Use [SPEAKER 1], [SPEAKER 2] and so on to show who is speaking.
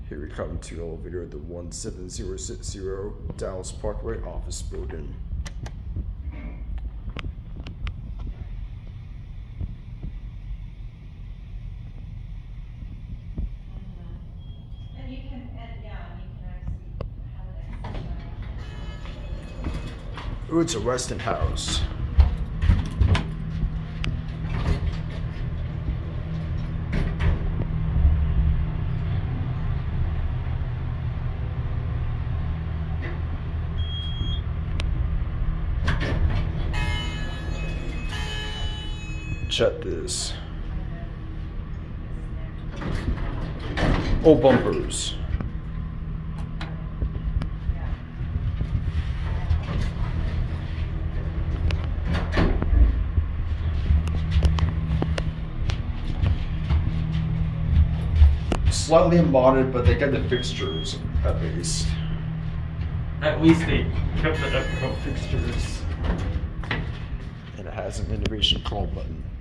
[SPEAKER 1] Here we come to elevator the 17060 Dallas Pkwy office building.
[SPEAKER 2] And you can actually have it.
[SPEAKER 1] Ooh, it's a Westinghouse. Check this. Oh, bumpers. Slightly modded, but they got the fixtures at least.
[SPEAKER 3] At least they kept the EPCO fixtures.
[SPEAKER 1] And it has an innovation call button.